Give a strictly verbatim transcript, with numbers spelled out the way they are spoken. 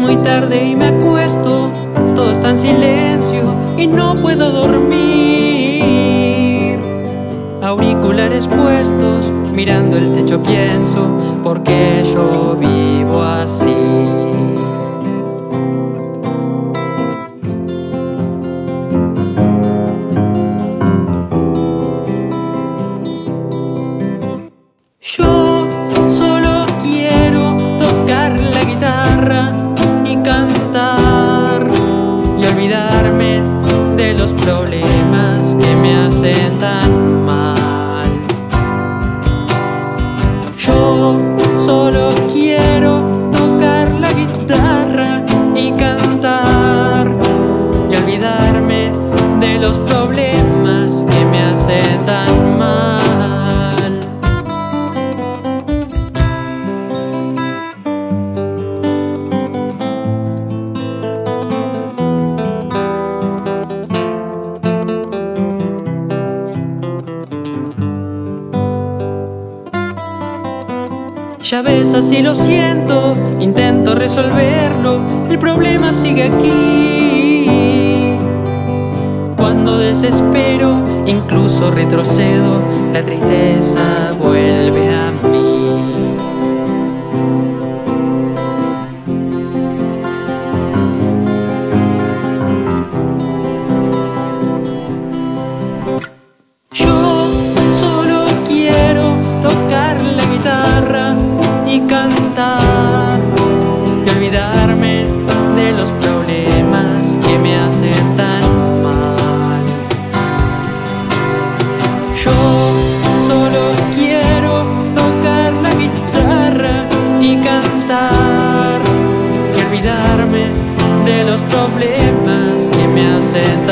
muy tarde y me acuesto, todo está en silencio y no puedo dormir. Auriculares puestos, mirando el techo pienso, ¿por qué yo vivo así? Yo solo quiero tocar la guitarra y cantar y olvidarme de los problemas que me hacen tan mal. Yo solo quiero tocar la guitarra y cantar y olvidarme de los problemas que me hacen tan mal. Ya ves, así lo siento, intento resolverlo, el problema sigue aquí. Cuando desespero, incluso retrocedo, la tristeza vuelve a mí. Yo solo quiero tocar la guitarra y cantar y olvidarme de los problemas que me hacen tan mal. Yo solo quiero tocar la guitarra y cantar y olvidarme de los problemas que me hacen